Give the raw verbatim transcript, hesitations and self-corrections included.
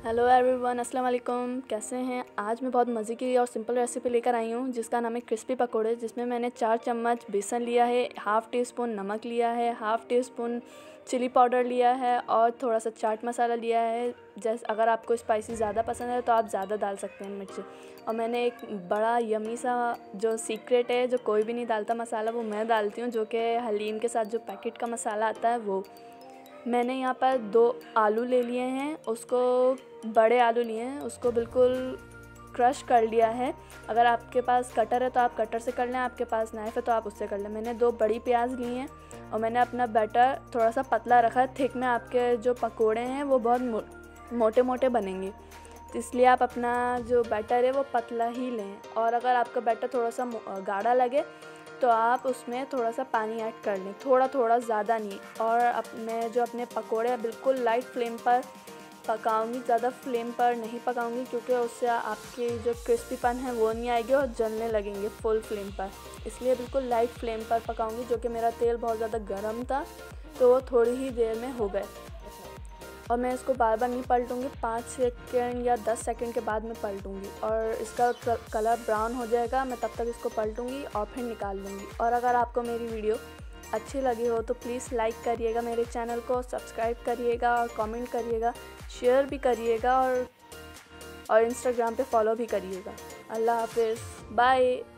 Hello everyone, अस्सलाम वालेकुम। कैसे हैं? आज मैं बहुत मज़े की और सिंपल रेसिपी लेकर आई हूँ जिसका नाम है क्रिस्पी पकोड़े। जिसमें मैंने चार चम्मच बेसन लिया है, हाफ़ टी स्पून नमक लिया है, half teaspoon chilli powder लिया है और थोड़ा सा चाट मसाला लिया है। जैसे अगर आपको स्पाइसी ज़्यादा पसंद है तो आप ज़्यादा डाल सकते हैं मिर्च। और मैंने एक बड़ा यमी सा जो सीक्रेट है, जो कोई भी नहीं डालता मसाला, वो मैं डालती हूँ, जो कि हलीम के साथ जो पैकेट का मसाला आता है वो। मैंने यहाँ पर दो आलू ले लिए हैं, उसको बड़े आलू लिए हैं, उसको बिल्कुल क्रश कर लिया है। अगर आपके पास कटर है तो आप कटर से कर लें, आपके पास नाइफ़ है तो आप उससे कर लें। मैंने दो बड़ी प्याज ली हैं और मैंने अपना बैटर थोड़ा सा पतला रखा है। थिक में आपके जो पकोड़े हैं वो बहुत मो, मोटे मोटे बनेंगे, तो इसलिए आप अपना जो बैटर है वो पतला ही लें। और अगर आपका बैटर थोड़ा सा गाढ़ा लगे तो आप उसमें थोड़ा सा पानी ऐड कर लें, थोड़ा थोड़ा, ज़्यादा नहीं। और अब मैं जो अपने पकोड़े बिल्कुल लाइट फ्लेम पर पकाऊंगी, ज़्यादा फ्लेम पर नहीं पकाऊंगी, क्योंकि उससे आपकी जो क्रिस्पीपन है वो नहीं आएगी और जलने लगेंगे फुल फ्लेम पर। इसलिए बिल्कुल लाइट फ्लेम पर पकाऊंगी। जो कि मेरा तेल बहुत ज़्यादा गर्म था तो वो थोड़ी ही देर में हो गए। और मैं इसको बार बार नहीं पलटूंगी, पाँच सेकंड या दस सेकंड के बाद मैं पलटूंगी और इसका कलर ब्राउन हो जाएगा। मैं तब तक इसको पलटूंगी और फिर निकाल लूँगी। और अगर आपको मेरी वीडियो अच्छी लगी हो तो प्लीज़ लाइक करिएगा, मेरे चैनल को सब्सक्राइब करिएगा और कमेंट करिएगा, शेयर भी करिएगा और और इंस्टाग्राम पे फॉलो भी करिएगा। अल्लाह हाफिज़, बाय।